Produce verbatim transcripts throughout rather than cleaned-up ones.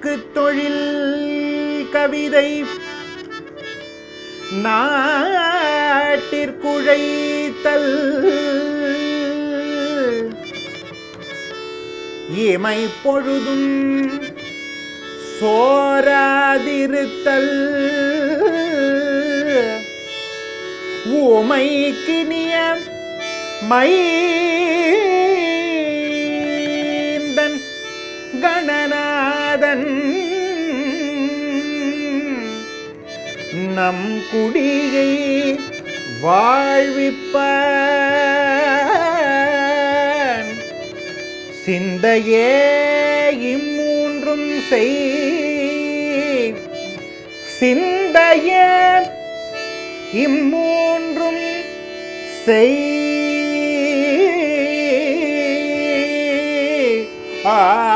நாட்டுக்கு தொழில் கவிதை நாட்டிற்குழைத்தல் இமை பொழுதும் சோராதிருத்தல் ஊமைக்கினிய மைந்தன் கணநாதன் நம் குடியை வாழ்விப்பான் சிந்தையே இம்மூன்றும் செய் சிந்தையே இம்மூன்றும் செய் ஆ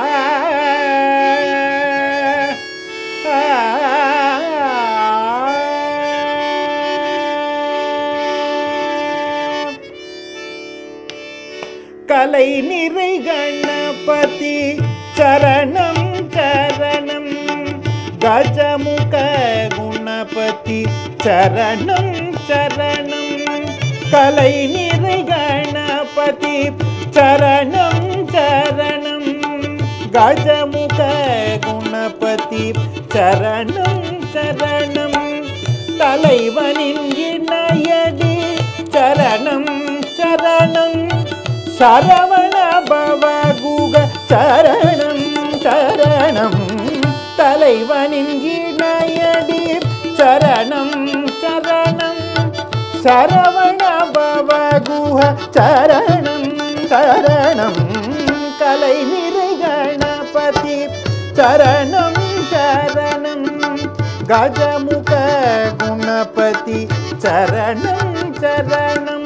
கலை நிறை கணபதி சரணம் சரணம் கஜமுக குணபதி சரணம் சரணம் கலை நிறை கணபதி சரணம் சரணம் கஜமுக குணபதி சரணம் சரணம் தலைவனின் இணையடி சரணம் சரணம் சரவண பவகுக சரணம் சரணம் தலைவனின் இணையடி சரணம் சரணம் சரவண பவகுக சரணம் சரணம் கலை நிறை கணபதி சரணம் சரணம் கஜமுக குணபதி சரணம் சரணம்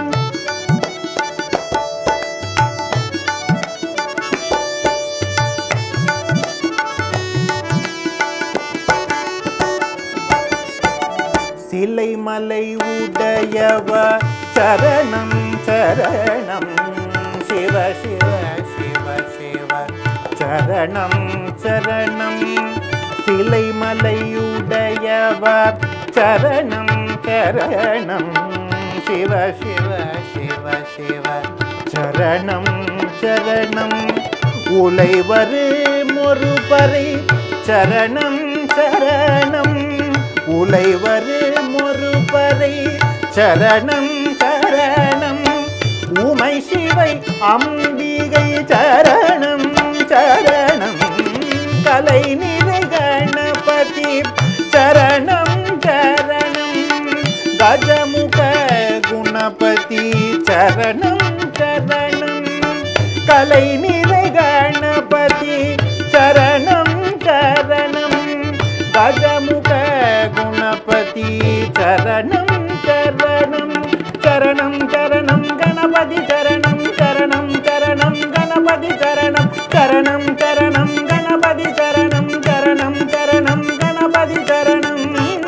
சிலை மலை உடையவ சரணம் சரணம் சிவ சிவ சிவ சிவ சரணம் சரணம் சிலை மலை உடையவ சரணம் சரணம் சிவ சிவ சிவ சிவ சரணம் சரணம் உலைவரு மொருபறை சரணம் சரணம் உலைவரு மொருபறை சரணம் சரணம் உமை சிவை அம்பிகை சரணம் சரணம் கலை நிறை கணபதி சரணம் சரணம் கஜமுக குணபதி சரணம் சரணம் கலை நிறை கணபதி சரணம் சரணம் கஜமுக குணபதி சரணம் சரணம் சரணம் சரணம் கணபதி சரணம் சரணம் சரணம் கணபதி சரணம் சரணம் சரணம் கணபதி சரணம் சரணம் சரணம் கணபதி சரணம்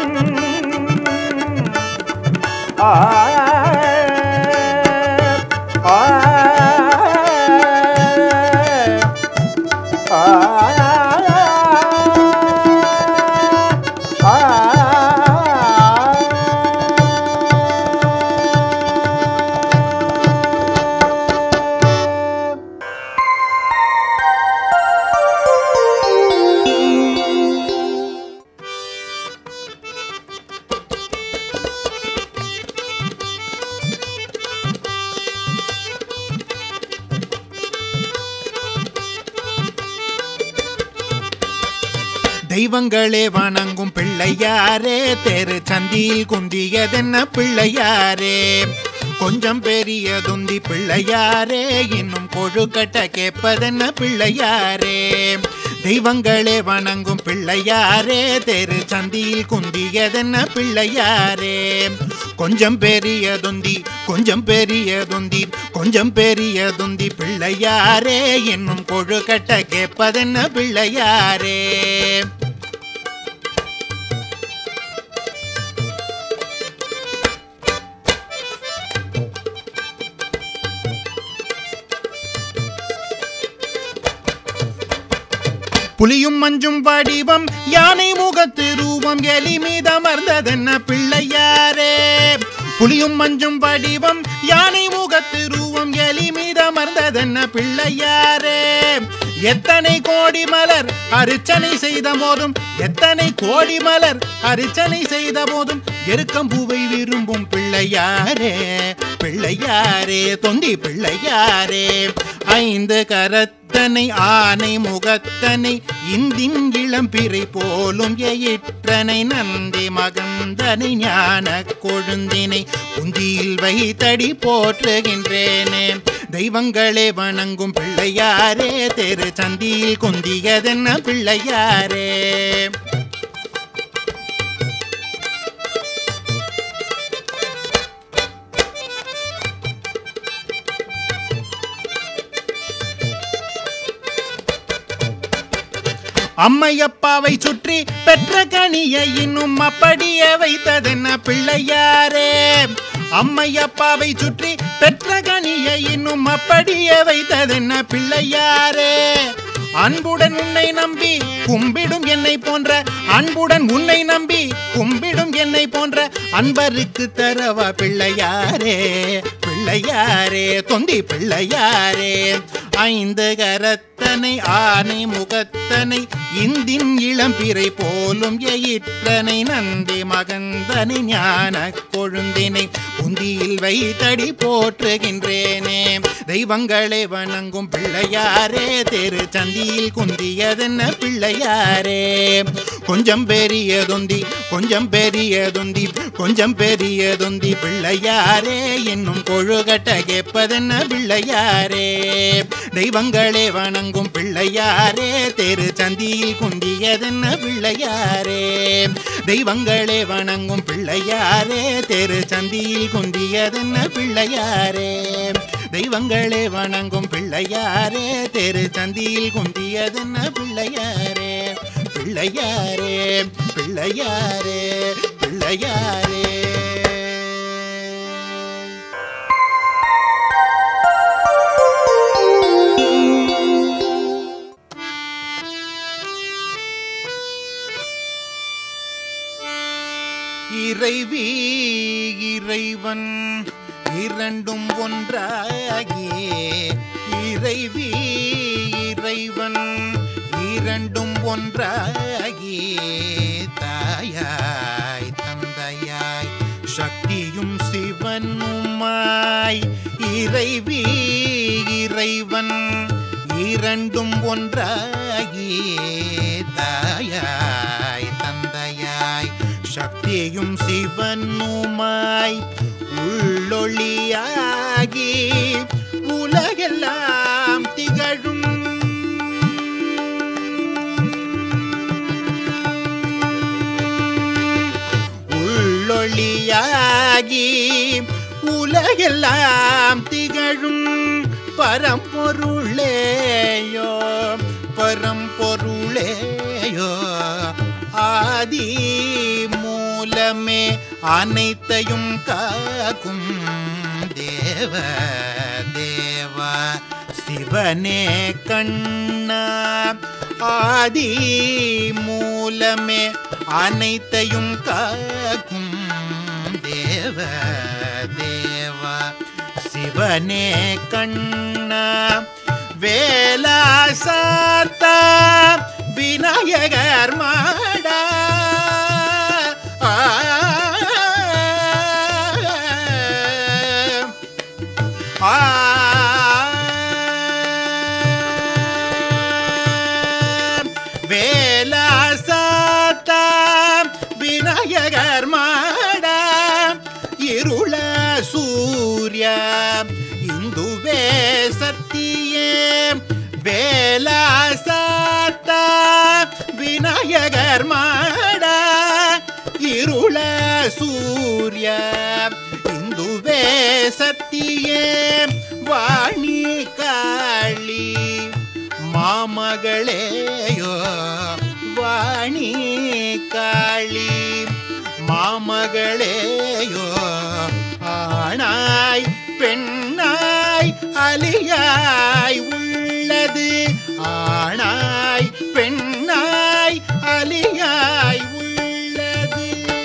ஆ ஆ தெய்வங்களே வணங்கும் பிள்ளையாரே தெரு சந்தியில் குந்தியதென்ன பிள்ளையாரே கொஞ்சம் பெரிய துந்தி பிள்ளையாரே இன்னும் கொழுக்கட்ட கேட்பதென்ன பிள்ளையாரே தெய்வங்களே வணங்கும் பிள்ளையாரே தெரு சந்தியில் குந்தியதென்ன பிள்ளையாரே கொஞ்சம் பெரிய துந்தி கொஞ்சம் பெரிய துந்தி கொஞ்சம் பெரிய துந்தி பிள்ளையாரே இன்னும் கொழுக்கட்ட கேட்பதென்ன பிள்ளையாரே புலியும் மஞ்சும் வடிவம் யானை முகத்து ரூபம் எலி மீதமர்ந்ததென்ன பிள்ளையாரே. புலியும் மஞ்சும் வடிவம் யானை முகத்து ரூபம் எலி மீதமர்ந்ததென்ன பிள்ளையாரே. எத்தனை கோடி மலர் அர்ச்சனை செய்த போதும் எத்தனை கோடி மலர் அர்ச்சனை செய்த போதும் எருக்கம்பூவை விரும்பும் பிள்ளையாரே. பிள்ளையாரே தொந்தி பிள்ளையாரே. ஐந்து கரத்தனை ஆனை முகத்தனை இந்தின் இளம்பிறை போலும் எயிற்றனை நந்தி மகந்தனை ஞான கொழுந்தினை புந்தியில் வைத்தடி போற்றுகின்றேனே. தெய்வங்களே வணங்கும் பிள்ளையாரே தெரு சந்தியில் குந்தியதென்ன பிள்ளையாரே. அம்மையப்பாவை சுற்றி பெற்ற கனியை இன்னும் அப்படியே வைத்ததென்ன பிள்ளையாரே. அம்மையப்பாவை சுற்றி பெற்ற கனியை இன்னும் அப்படியே வைத்ததென்ன பிள்ளையாரே. அன்புடன் உன்னை நம்பி கும்பிடும் என்னை போன்ற அன்புடன் உன்னை நம்பி கும்பிடும் என்னை போன்ற அன்பருக்கு தரவா பிள்ளையாரே. பிள்ளையாரே தொந்தி பிள்ளையாரே. ஐந்து கரத்தனை ஆனை முகத்தனை இந்தின் இளம்பிறை போலும் எயிற்றனை நந்தி மகந்தனை ஞான கொழுந்தினை புந்தியில் வைத்தடி போற்றுகின்றேனே. தெய்வங்களே வணங்கும் பிள்ளையாரே தெரு சந்தியில் குந்தியதென்ன பிள்ளையாரே. கொஞ்சம் பெரியதொந்தி கொஞ்சம் பெரியதொந்தி கொஞ்சம் பெரியதொந்தி பிள்ளையாரே. இன்னும் கொழுகட்ட கேட்பதென்ன பிள்ளையாரே. தெய்வங்களே வணங்கும் பிள்ளையாரே தெரு சந்தியில் குந்தியதென்ன பிள்ளையாரே. தெய்வங்களே வணங்கும் பிள்ளையாரே தெரு சந்தியில் குந்தியதென்ன பிள்ளையாரே. தெய்வங்களே வணங்கும் பிள்ளையாரே தெரு சந்தியில் குந்தியதென்ன பிள்ளையாரே. பிள்ளையாரே பிள்ளையாரே பிள்ளையாரே. இறைவி இறைவன் இரண்டும் ஒன்றாகி இறைவி இறைவன் இரண்டும் ஒன்றாகி தாயாய் தந்தையாய் சக்தியும் சிவனுமாய் இறைவி இறைவன் இரண்டும் ஒன்றாகி தாயாய் தந்தையாய் சக்தியும் சிவனுமாய் உள்ளொளியாகி உலகெல்லாம் திகழும் உள்ளொளியாகி உலகெல்லாம் திகழும் பரம்பொருளேயோ பரம்பொருளேயோ ஆதி மூலமே அனைத்தையும் காக்கும் தேவ தேவா சிவனே கண்ணா. ஆதி மூலமே அனைத்தையும் காக்கும் தேவ தேவா சிவனே கண்ணா. வேலாசாத்தா விநாயகர் மாடா ஆ வேலாசாத்தா விநாயகர் மாடா இருள சூரிய இந்துவே சத்தியே வேலாசாத்தா விநாயகர் மாடா இருள சூரிய இந்துவே சத்தியே வாணி காளி மாமகளேயோ வாணி காளி மாமகளேயோ ஆணாய் பெண்ணாய் அலியாய் உள்ள உள்ளது ஆணாய் பெண்ணாய் அலியாய் உள்ளது.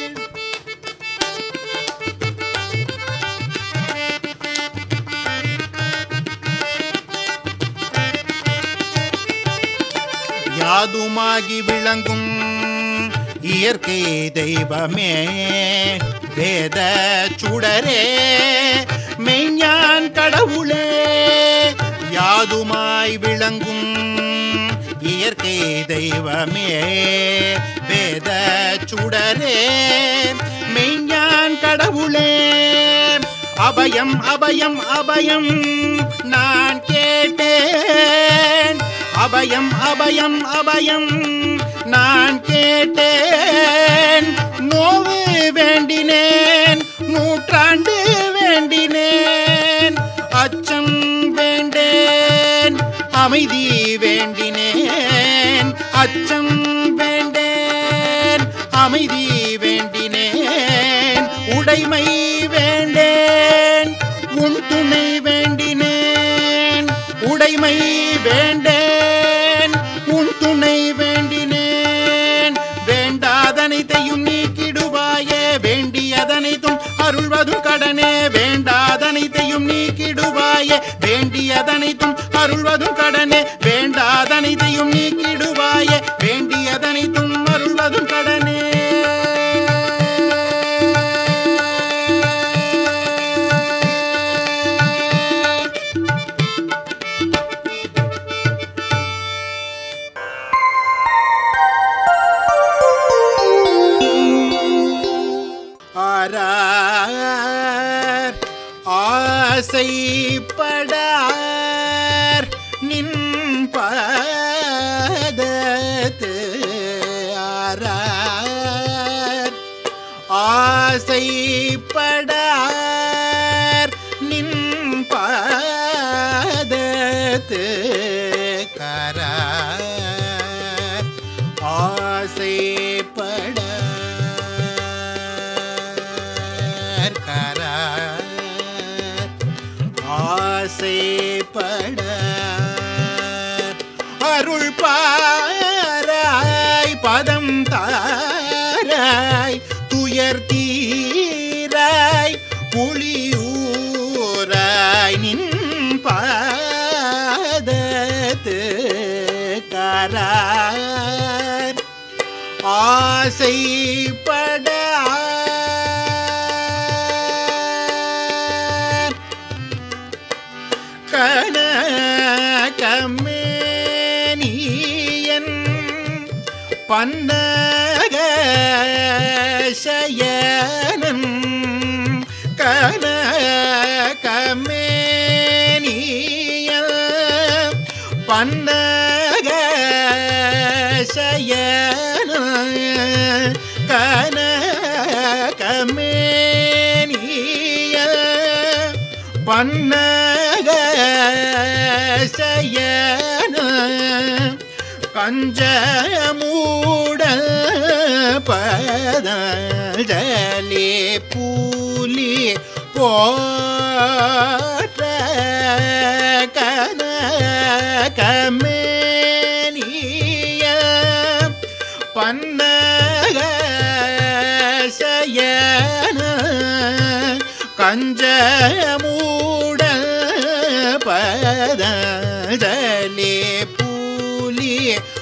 யாதுமாகி விளங்கும் இயற்கை தெய்வமே வேத சுடரே மெய்ஞான் கடவுளே. யாதுமாய் விளங்கும் இயற்கை தெய்வமே வேத சுடரே மெய்ஞான் கடவுளே. அபயம் அபயம் அபயம் நான் கேட்டேன், அபயம் அபயம் அபயம் நான் கேட்டேன். நோவு வேண்டினேன் நூற்றாண்டு வேண்டினேன், அச்சம் வேண்டேன் அமைதி வேண்டினேன், அச்சம் வேண்டேன் அமைதி வேண்டினேன். உடைமை வேண்டேன் உன் துணை வேண்டினேன், உடைமை வேண்டேன் உன் துணை வேண்டினேன். வேண்டாதனைத்தையும் நீக்கிடுவாயே வேண்டியதனைத்தும் அருள்வதும் கடனே, வேண்டாதனைத்தையும் நீக்கிடுவாயே வேண்டியதனைத்தும் அருள்வதும் கடனே, வேண்டாதனைத்தையும் நீக்கிடுவாயே வேண்டியதனைத்தும் அருள்வதும் கடனே. ஆசைப்படார் நின் பாதத்து ஆரார், ஆசைப்படார் நின் பாதத்து காரார், ஆசைப்படார் காரார், ஆசைப்பட அருள் பாராய் பதம் தாராய் துயர் தீராய் புலியூராய் நின் பாதத்து காரார், ஆசைப்பட கனகமேனியன் பன்னகசயனன், கனகமேனியன் பன்னகசயனன், கனகமேனியன் பன்னகசயன கஞ்சமூடல் பதஞ்சலி பூலி போற்ற கனகமேனிய பன்னகசயன கஞ்சமூடல் பதஞ்சலி பூலி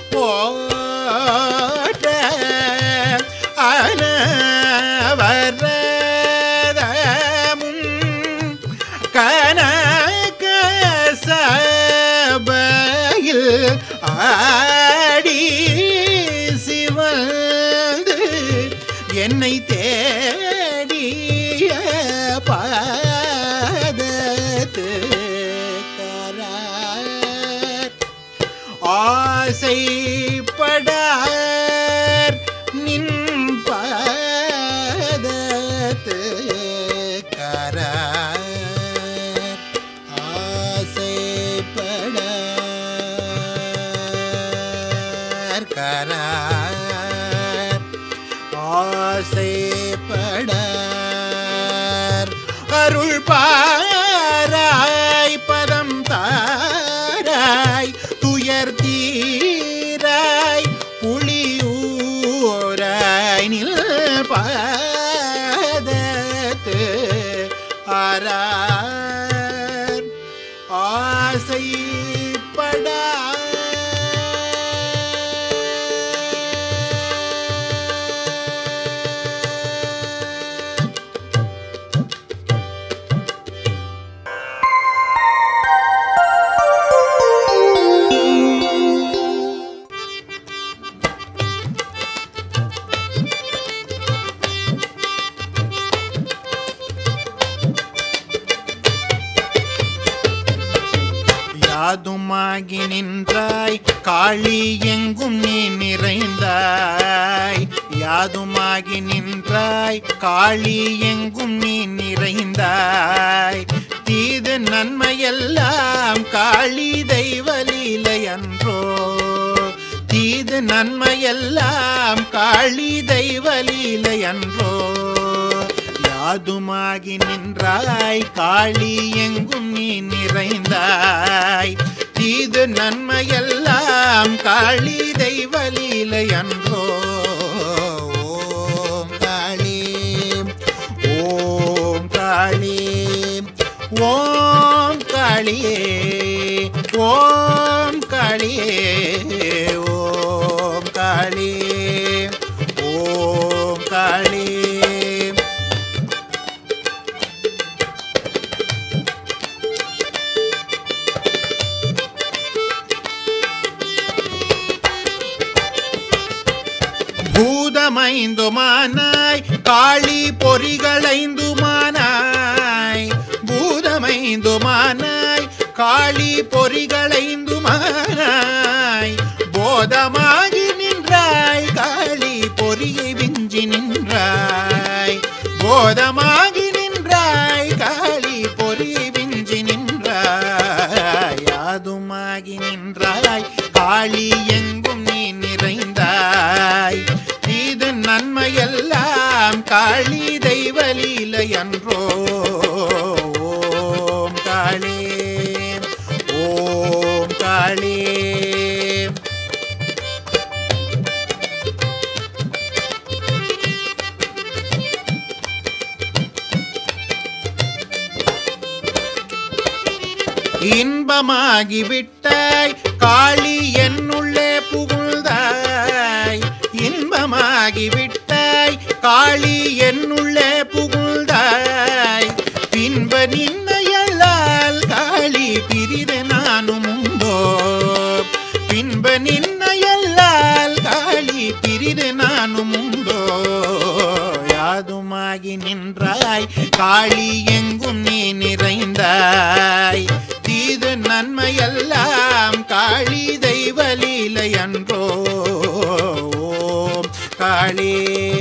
போற்ற அனவரதமும் கனக சபையில் ஆடி சிவந்து என்னை தேடிய பாதத்து காரார், ஆசைப்படார் நின் பாதத்து காரார், ஆசைப்படார் காரார், ஆசைப்படார் அருள் பாராய் பதம் தாராய் ஆரார் ஆசைப்படா யாதுமாகி நின்றாய் காளி எங்கும் நீ நிறைந்தாய் யாதுமாகி நின்றாய் காளி எங்கும் நீ நிறைந்தாய் தீது நன்மையெல்லாம் காளி தெய்வலீலை அன்றோ தீது நன்மையெல்லாம் காளி தெய்வலீலை அன்றோ யாதுமாகி நின்றாய் காளி எங்கும் நீ நிறைந்தாய் தீது நன்மையெல்லாம் காளி தெய்வலீலை அன்றோ ஓம் காளி ஓம் காளி ஓம் காளியே ஓம் காளியே ஓம் காளி ஓம் காளி பூதமைந்துமானாய் காளி பொறிகளைந்துமானாய் பூதமைந்துமானாய் காளி பொறிகளைந்துமானாய் போதமாகி நின்றாய் காளி பொறியை விஞ்சி நின்றாய் போதமாகி நின்றாய் காளி பொறியை விஞ்சி நின்றாய் யாதுமாகி நின்றாய் காளி எங்கும் நீ நிறைந்தாய் தீது நன்மையெல்லாம் காளி தெய்வலீலை அன்றோ ஓம் காளி ஓம் காளி இன்பமாகி விட்டாய் காளி என்னுள்ளே புகுழ்ந்தாய் இன்பமாகி விட்டாய் காளி என்னுள்ளே புகுழ்ந்தாய் பின்ப நின்னையல்லால் காளி பிரிது நானும் உண்டோ பின்ப நின்னையல்லால் காளி பிரிது நானும் உண்டோ யாதுமாகி நின்றாய் காளி எங்கும் நீ நிறைந்தாய் தீது நன்மையெல்லாம் காளி தெய்வலீலை அன்றோ ஓம் காளி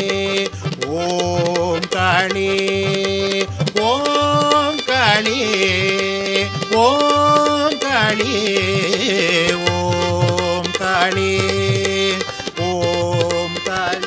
ஓம் காளி ஓம் காளி ஓம் காளி ஓம் காளி ஓம் காளி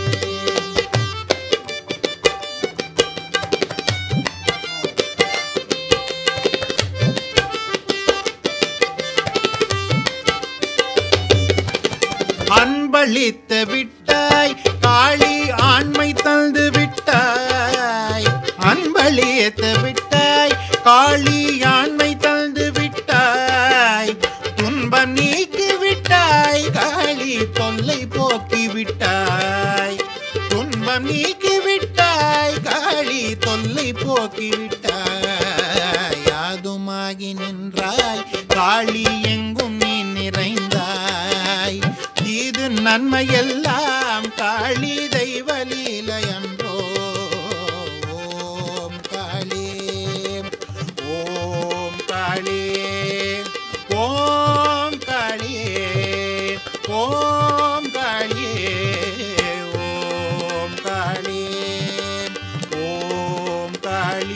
அன்பளித்து விட்டாய் காளி ஆண்மை தந்து விட்டாய் அன்பளித்து விட்டாய் காளி ஆண்மை தந்து விட்டாய் துன்பம் நீக்கி விட்டாய் காளி தொல்லை போக்கி விட்டாய் துன்பம் நீக்கி விட்டாய் காளி தொல்லை போக்கி விட்டாய் யாதுமாகி நின்றாய் காளி எங்கும் நீ நிறைந்தாய் தீது நன்மையெல்லாம் காளி தெய்வலீலை அன்றோ ஓம் காளி ஓம் காளி ஓம் காளியே ஓம் காளியே ஓம் காளி ஓம் காளி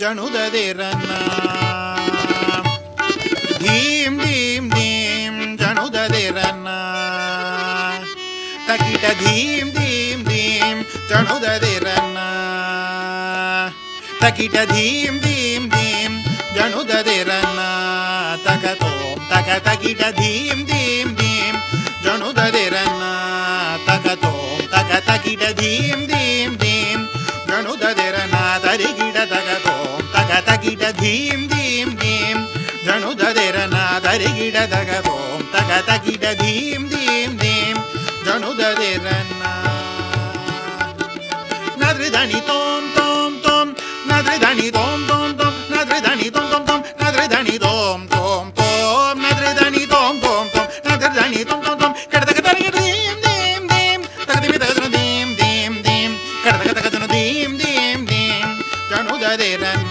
ಜನುದದಿರನ ಧೀಂ ಧೀಂ ಧೀಂ ಜನುದದಿರನ ತಕಿಟ ಧೀಂ ಧೀಂ ಧೀಂ ಜನುದದಿರನ ತಕಿಟ ಧೀಂ ಧೀಂ ಧೀಂ ಜನುದದಿರನ ತಕತೋಂ ತಕ ತಕಿಟ ಧೀಂ ಧೀಂ ಧೀಂ ಜನುದದಿರನ ತಕತೋಂ ತಕ ತಕಿಟ ಧೀಂ ಧೀಂ ಧೀಂ ಜನುದದಿರನ ತರಿಗಿಡ ತಕತೋಂ ತಕ ತಕಿಟ ಧೀಂ ಧೀಂ ಧೀಂ ಜನುದದಿರನ ತರಿಗಿಡ ತಕತೋಂ ತಕ ತಕಿಟ ಧೀಂ ಧೀಂ ಧೀಂ ಜನುದದಿರನ ನದ್ರಿಧನಿ ತೋಂ ತೋಂ ತೋಂ ನದ್ರಿಧನಿ ತೋಂ ತೋಂ ತೋಂ ನದ್ರಿಧನಿ ತೋಂ ತೋಂ ತೋಂ ನದ್ರಿಧನಿ ತೋಂ ತೋಂ ತೋಂ ನದ್ರಿಧನಿ ತೋಂ ತೋಂ ತೋಂ ನದ್ರಿಧನಿ ತೋಂ ತೋಂ ತೋಂ ಕಡತಕ ತರಿಗಿಡ ಧೀಂ ಧೀಂ ಧೀಂ ತಗದಿಮಿ ತಗದನು ಧೀಂ ಧೀಂ ಧೀಂ ಕಡತಕ ತಗದನು ಧೀಂ ಧೀಂ ಧೀಂ ಜನುದದಿರನ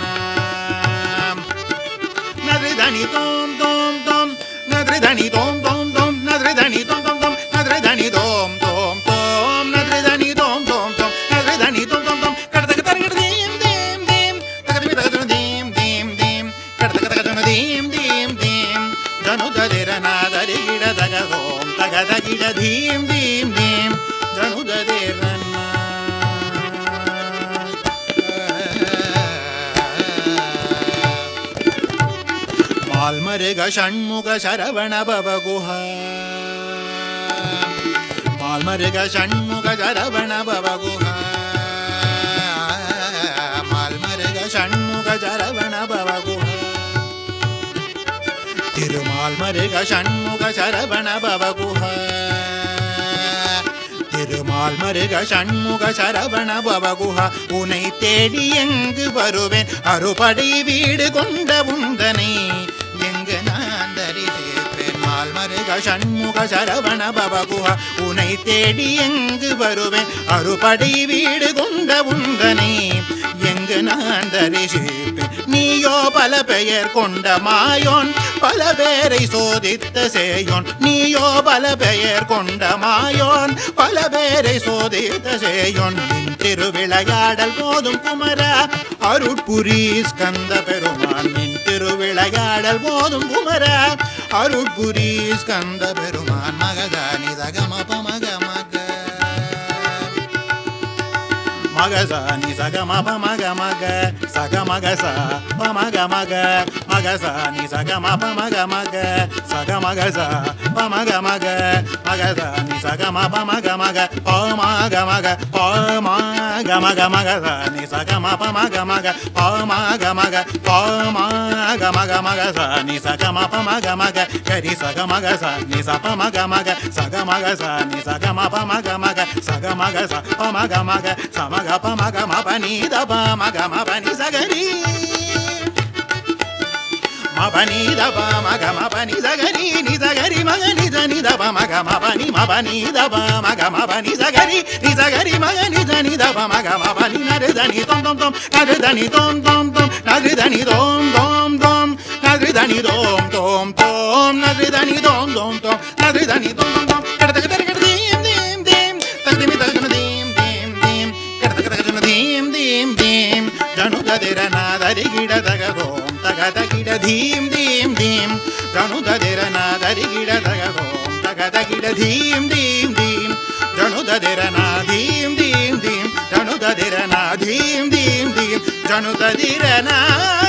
ನದ್ರಿಧನಿ ತೋಂ ತೋಂ ತೋಂ ನದ್ರಿಧನಿ ತೋಂ ತೋಂ ತೋಂ ನದ್ರಿಧನಿ ತೋಂ ತೋಂ ತೋಂ ನದ್ರಿಧನಿ ತೋಂ ತೋಂ ತೋಂ ನದ್ರಿಧನಿ ತೋಂ ತೋಂ ತೋಂ ನದ್ರಿಧನಿ ತೋಂ ತೋಂ ತೋಂ ಕಡತಕ ತರಿಗಿಡ ಧೀಂ ಧೀಂ ಧೀಂ ತಗದಿಮಿ ತಗದನು ಧೀಂ ಧೀಂ ಧೀಂ ಕಡತಕ ತಗದನು ಧೀಂ ಧೀಂ ಧೀಂ ಜನುದದಿರನ ತರಿಗಿಡ ತಗದೋಂ ತಗದಗಿಡ ಧೀಂ ಧೀಂ ಧೀಂ ಜನುದದಿರನ ಮಾಲ್ಮರೆಗ ಷಣ್ಮುಖ ಶರವಣ ಭವಗುಹ ಮಾಲ್ಮರೆಗ ಷಣ್ಮುಖ ಶರವಣ ಭವಗುಹ ಮಾಲ್ಮರೆಗ ಷಣ್ಮುಖ ಶರವಣ ಭವಗುಹ திருமால்மருக ஷண்முக சரவண பவகுஹ திருமால்மருக ஷண்முக சரவண பவகுஹ உனை தேடி எங்கு வருவேன் அறுபடை வீடு கொண்ட உந்தனை எங்கு நான் தரிசிப்பேன் மால்மருக ஷண்முக சரவண பவகுஹ உனை தேடி எங்கு வருவேன் அறுபடை வீடு கொண்ட உந்தனை எங்கு நான் தரிசிப்பேன் நீயோ பல பெயர் கொண்ட மாயோன் பல பேரை சோதித்த சேயோன் நீயோ பல பெயர் கொண்ட மாயோன் பல பேரை சோதித்த சேயோன் நின் திருவிளையாடல் போதும் குமரா அருட்புரி ஸ்கந்த பெருமான் நின் திருவிளையாடல் போதும் குமரா அருட்புரி ஸ்கந்த பெருமான் மகதானி தகமப மக மக மகசானி சகமப மக மக சகமகச பமக மக மகசானி சகமப மக மக சகமகச பமக மக மகசானி சகமப மக மக பமக மக பமக மக மகசானி சகமப மக மக பமக மக பமக மக மகசானி சகமப மக மக கரி சகமகச நி சபமக மக சகமகச நி சகமப மக மக சகமகச பமக மக சமக பமக மபனி தப மக மபனி சகரி மபனி தப மக மபனி சகரி நி சகரி மக நி ஜனி தப மக மபனி மபனி தப மக மபனி சகரி நி சகரி மக நி ஜனி தப மக மபனி நருதனி தொம் தொம் தொம் நருதனி தொம் தொம் தொம் நருதனி தொம் தொம் தொம் நருதனி தொம் தொம் தொம் நருதனி தொம் தொம் தொம் நருதனி தொம் தொம் தொம் கடதக தரகட தீம் தீம் தீம் தகதிமி தகதன தீம் தீம் தீம் கடதக தகதன தீம் தீம் தீம் ஜனுததிரன தரிகிட தகதோம் தகதகிட தீம் தீம் தீம் ஜனுததிரன தரிகிட தகதோம் தகதகிட தீம் தீம் தீம் ஜனுததிரன தீம் தீம் தீம் ஜனுததிரன தீம் தீம் தீம் ஜனுததிரன